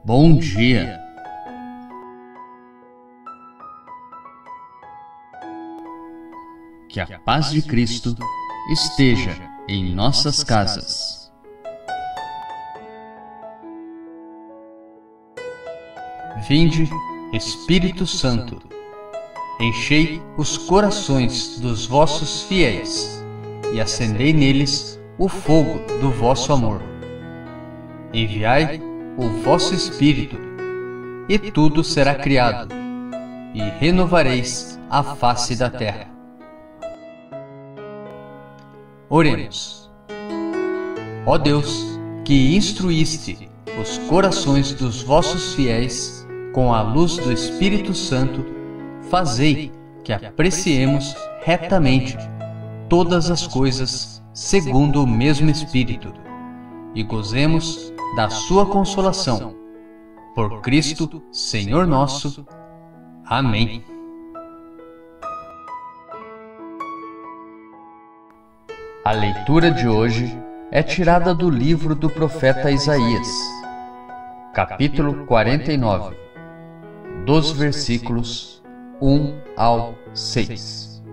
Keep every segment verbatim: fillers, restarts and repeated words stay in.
Bom dia! Que a paz de Cristo esteja em nossas casas. Vinde, Espírito Santo, enchei os corações dos vossos fiéis e acendei neles o fogo do vosso amor. Enviai o vosso Espírito, e tudo será criado, e renovareis a face da terra. Oremos. Ó Deus, que instruíste os corações dos vossos fiéis com a luz do Espírito Santo, fazei que apreciemos retamente todas as coisas segundo o mesmo Espírito, e gozemos da sua consolação. Por Cristo, Senhor nosso. Amém. A leitura de hoje é tirada do livro do profeta Isaías, capítulo quarenta e nove, dos versículos um ao seis.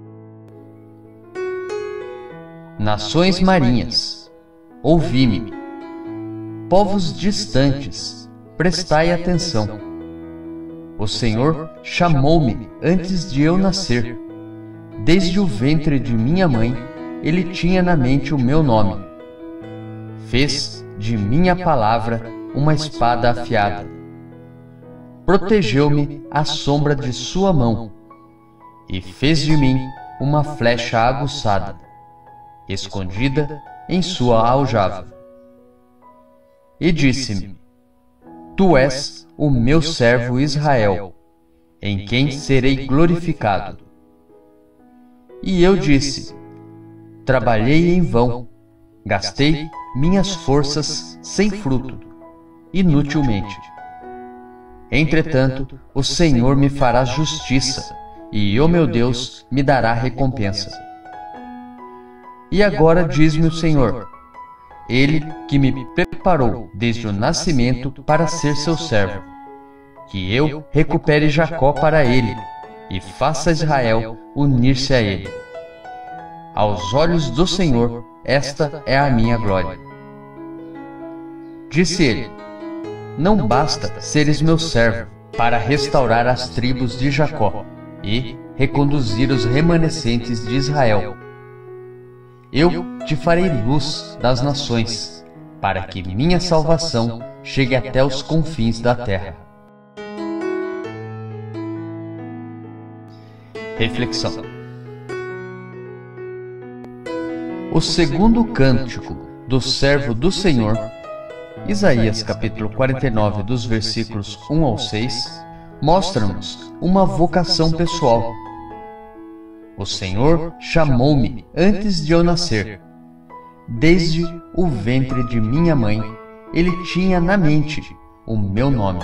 Nações marinhas, ouvi-me. Povos distantes, prestai atenção. O Senhor chamou-me antes de eu nascer. Desde o ventre de minha mãe, Ele tinha na mente o meu nome. Fez de minha palavra uma espada afiada. Protegeu-me à sombra de sua mão e fez de mim uma flecha aguçada, escondida em sua aljava. E disse-me: Tu és o meu servo Israel, em quem serei glorificado. E eu disse: Trabalhei em vão, gastei minhas forças sem fruto, inutilmente. Entretanto, o Senhor me fará justiça, e o meu Deus me dará recompensa. E agora diz-me o Senhor, Ele que me preparou desde o nascimento para ser seu servo, que eu recupere Jacó para Ele, e faça Israel unir-se a Ele. Aos olhos do Senhor, esta é a minha glória. Disse ele: Não basta seres meu servo para restaurar as tribos de Jacó e reconduzir os remanescentes de Israel. Eu te farei luz das nações, para que minha salvação chegue até os confins da terra. Reflexão. O segundo cântico do servo do Senhor, Isaías capítulo quarenta e nove, dos versículos um ao seis, mostra-nos uma vocação pessoal. O Senhor chamou-me antes de eu nascer. Desde o ventre de minha mãe, Ele tinha na mente o meu nome.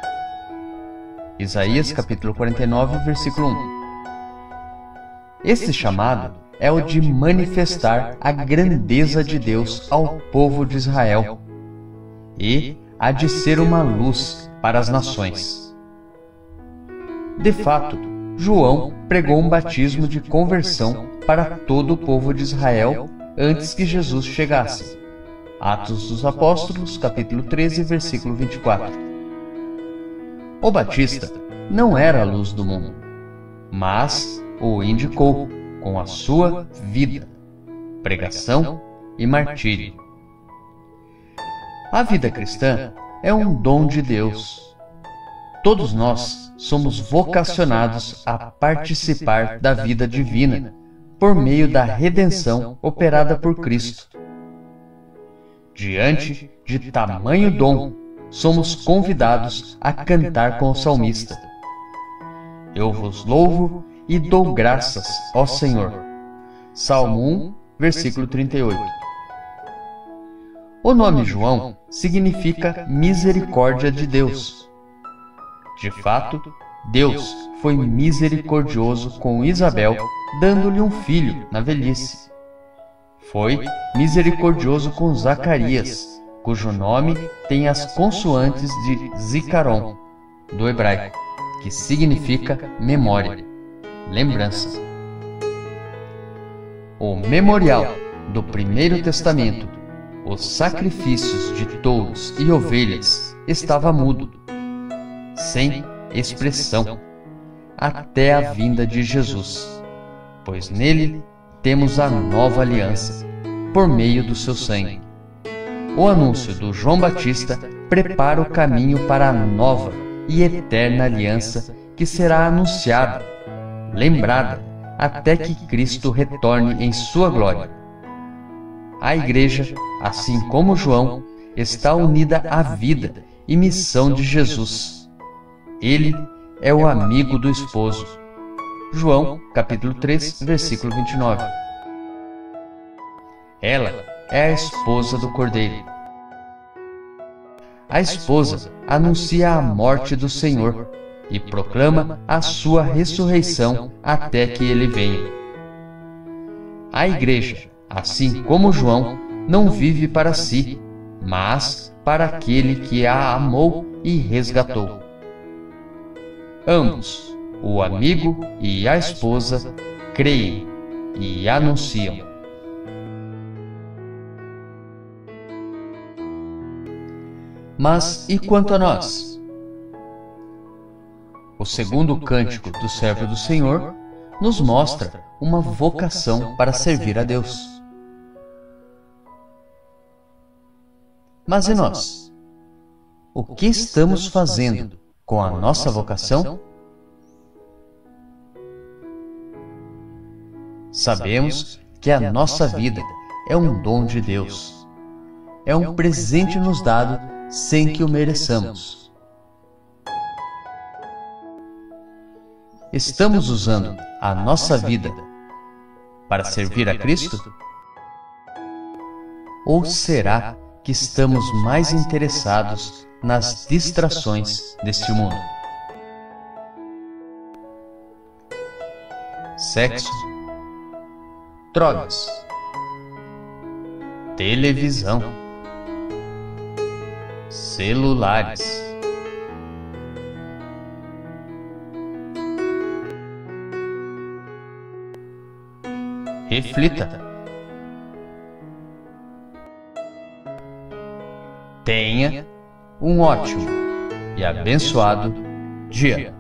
Isaías capítulo quarenta e nove, versículo um. Esse chamado é o de manifestar a grandeza de Deus ao povo de Israel e a de ser uma luz para as nações. De fato, João pregou um batismo de conversão para todo o povo de Israel antes que Jesus chegasse. Atos dos Apóstolos, capítulo treze, versículo vinte e quatro. O Batista não era a luz do mundo, mas o indicou com a sua vida, pregação e martírio. A vida cristã é um dom de Deus. Todos nós somos vocacionados a participar da vida divina por meio da redenção operada por Cristo. Diante de tamanho dom, somos convidados a cantar com o salmista: Eu vos louvo e dou graças, ó Senhor. Salmo um, versículo trinta e oito. O nome João significa misericórdia de Deus. De fato, Deus foi misericordioso com Isabel, dando-lhe um filho na velhice. Foi misericordioso com Zacarias, cujo nome tem as consoantes de Zikaron, do hebraico, que significa memória, lembrança. O memorial do Primeiro Testamento, os sacrifícios de touros e ovelhas, estava mudo, sem expressão, até a vinda de Jesus, pois nele temos a nova aliança, por meio do seu sangue. O anúncio do João Batista prepara o caminho para a nova e eterna aliança que será anunciada, lembrada, até que Cristo retorne em sua glória. A Igreja, assim como João, está unida à vida e missão de Jesus. Ele é o amigo do esposo. João, capítulo três, versículo vinte e nove. Ela é a esposa do Cordeiro. A esposa anuncia a morte do Senhor e proclama a sua ressurreição até que ele venha. A Igreja, assim como João, não vive para si, mas para aquele que a amou e resgatou. Ambos, o amigo e a esposa, creem e anunciam. Mas e quanto a nós? O segundo cântico do servo do Senhor nos mostra uma vocação para servir a Deus. Mas e nós? O que estamos fazendo com a nossa vocação? Sabemos que a nossa vida é um dom de Deus. É um presente nos dado sem que o mereçamos. Estamos usando a nossa vida para servir a Cristo? Ou será que estamos mais interessados nas distrações deste mundo? Sexo, drogas, televisão, celulares. Reflita. Tenha um ótimo e abençoado dia.